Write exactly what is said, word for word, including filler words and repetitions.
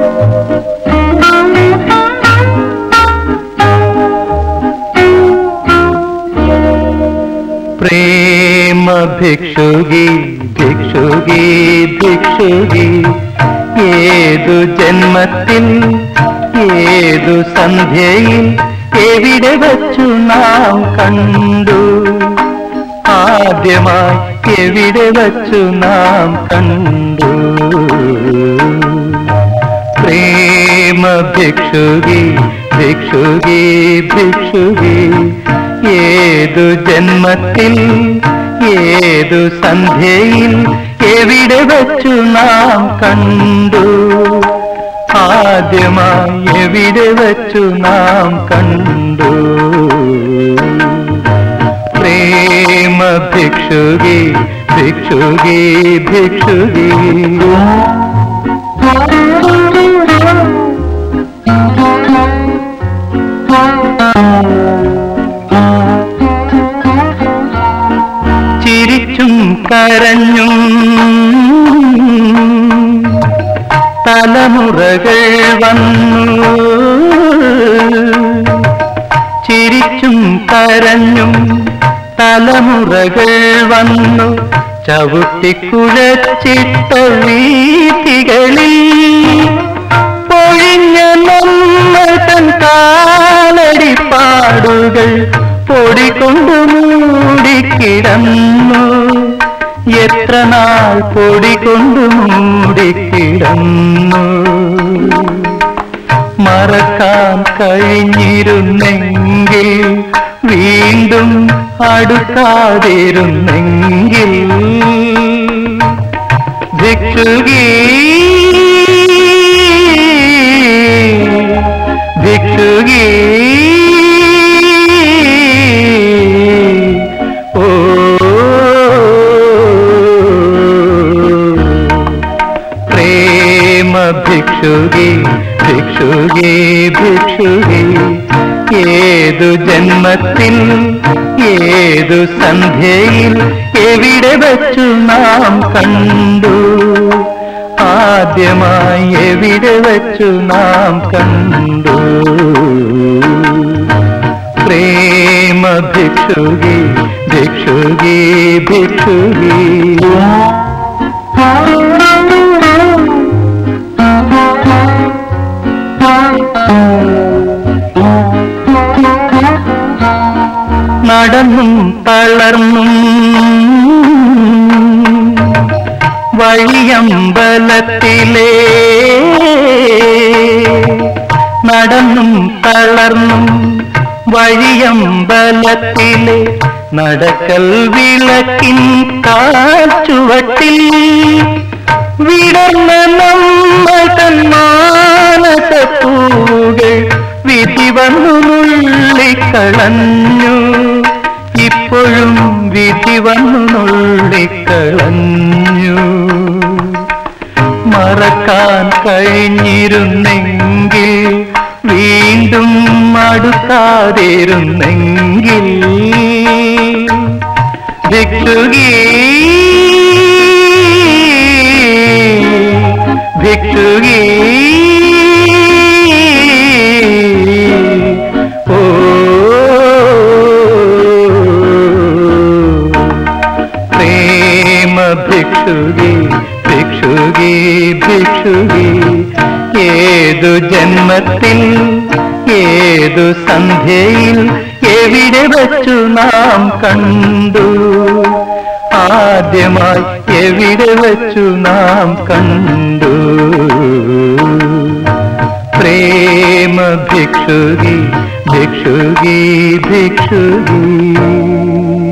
प्रेम भिक्षुगी भिक्षुगी भिक्षुगी ഏതു ജന്മത്തിൽ ഏതു സന്ധ്യയിൽ എവിടെ വച്ചു നാം കണ്ടു ആദ്യമായി എവിടെ വച്ചു നാം കണ്ടു പ്രേമ ഭിക്ഷുകി ഭിക്ഷുകി ഭിക്ഷുകി ഏതു ജന്മത്തിൽ ഏതു സന്ധ്യയിൽ എവിടെ വച്ചു നാം കണ്ടു ആദ്യമായി എവിടെ വച്ചു നാം കണ്ടു പ്രേമ ഭിക്ഷുകി ഭിക്ഷുകി ഭിക്ഷുകി ചിരിച്ചും കരഞ്ഞും തലമുറകൾ വന്നു ചിരിച്ചും കരഞ്ഞും തലമുറകൾ വന്നു ചവിട്ടിക്കുഴച്ചിട്ട വീഥികളിൽ പൊഴിഞ്ഞ നമ്മൾ തൻ കാലടിപ്പാടുകൾ പൊടികൊണ്ടു മൂടിക്കിടന്നു എത്ര നാൾ പൊടികൊണ്ടു മൂടിക്കിടന്നു മറക്കാൻ കഴിഞ്ഞിരുന്നെങ്കിൽ വീണ്ടും അടുക്കാതിരുന്നെങ്കിൽ ഭിക്ഷുകി ഭിക്ഷുകി ഭിക്ഷുകി ഭിക്ഷുകി ഭിക്ഷുകി ഏതു ജന്മത്തിൽ ഏതു സന്ധ്യയിൽ എവിടെ വച്ചു നാം കണ്ടു ആദ്യമായി എവിടെ വച്ചു നാം കണ്ടു പ്രേമ ഭിക്ഷുകി ഭിക്ഷുകി ഭിക്ഷുകി നടന്നും തളർന്നും വഴിയമ്പലത്തിലെ നടന്നും തളർന്നും വഴിയമ്പലത്തിലെ നടക്കൽ വിളക്കിൻ കാൽച്ചുവട്ടിൽ വിടർന്ന നമ്മൾ തൻ മാനസപ്പൂകൾ വിധി വന്നു നുള്ളിക്കളഞ്ഞു ഇപ്പോഴും വിധി വന്നു നുള്ളിക്കളഞ്ഞു മറക്കാൻ കഴിഞ്ഞിരുന്നെങ്കിൽ വീണ്ടും അടുക്കാതിരുന്നെങ്കിൽ ഭിക്ഷുകി ഭിക്ഷുകി ഭിക്ഷുകി ഭിക്ഷുകി ഭിക്ഷുകി ഏതു ജന്മത്തിൽ ഏതു സന്ധ്യയിൽ എവിടെ വച്ചു നാം കണ്ടു ആദ്യമായി എവിടെ വച്ചു നാം കണ്ടു പ്രേമ ഭിക്ഷുകി ഭിക്ഷുകി ഭിക്ഷുകി